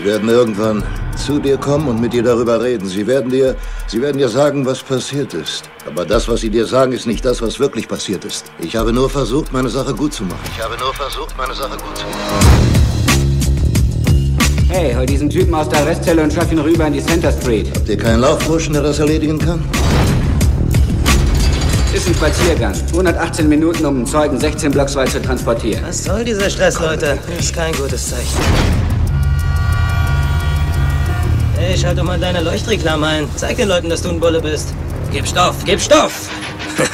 werden irgendwann zu dir kommen und mit dir darüber reden. Sie werden dir sagen, was passiert ist. Aber das, was sie dir sagen, ist nicht das, was wirklich passiert ist. Ich habe nur versucht, meine Sache gut zu machen. Hey, hol diesen Typen aus der Arrestzelle und schaff ihn rüber in die Center Street. Habt ihr keinen Laufburschen, der das erledigen kann? Ist ein Spaziergang. 118 Minuten, um einen Zeugen 16 Blocks weit zu transportieren. Was soll dieser Stress, Leute? Ist kein gutes Zeichen. Hey, schalt doch mal deine Leuchtreklame ein. Zeig den Leuten, dass du ein Bulle bist. Gib Stoff, gib Stoff! Das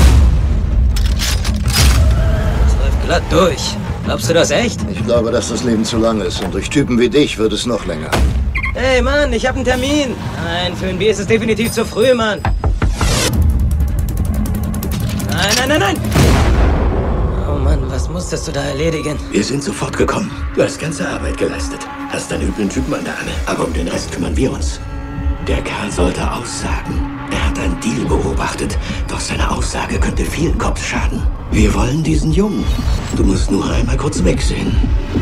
läuft glatt durch. Glaubst du das echt? Ich glaube, dass das Leben zu lang ist. Und durch Typen wie dich wird es noch länger. Hey, Mann, ich hab einen Termin. Nein, für ein Bier ist es definitiv zu früh, Mann. Nein! Oh Mann, was musstest du da erledigen? Wir sind sofort gekommen. Du hast ganze Arbeit geleistet. Hast einen üblen Typen an der Angel. Aber um den Rest kümmern wir uns. Der Kerl sollte aussagen. Er hat einen Deal beobachtet. Doch seine Aussage könnte vielen Cops schaden. Wir wollen diesen Jungen. Du musst nur einmal kurz wegsehen.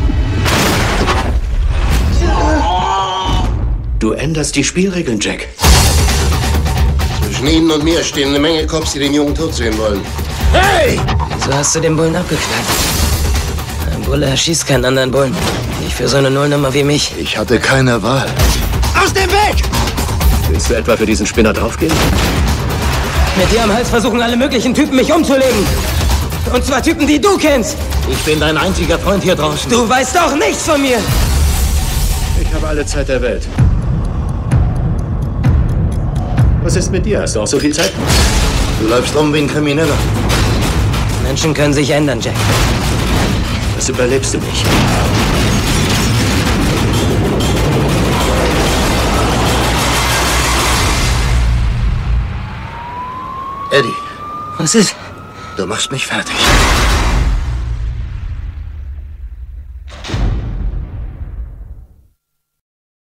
Du änderst die Spielregeln, Jack. Zwischen Ihnen und mir stehen eine Menge Cops, die den Jungen tot sehen wollen. Hey! Wieso hast du den Bullen abgeknallt? Ein Bulle erschießt keinen anderen Bullen. Nicht für so eine Nullnummer wie mich. Ich hatte keine Wahl. Aus dem Weg! Willst du etwa für diesen Spinner draufgehen? Mit dir am Hals versuchen alle möglichen Typen, mich umzulegen. Und zwar Typen, die du kennst. Ich bin dein einziger Freund hier draußen. Du weißt doch nichts von mir. Ich habe alle Zeit der Welt. Was ist mit dir? Hast du auch so viel Zeit? Du läufst rum wie ein Krimineller. Menschen können sich ändern, Jack. Das überlebst du nicht. Eddie, Was ist? du machst mich fertig.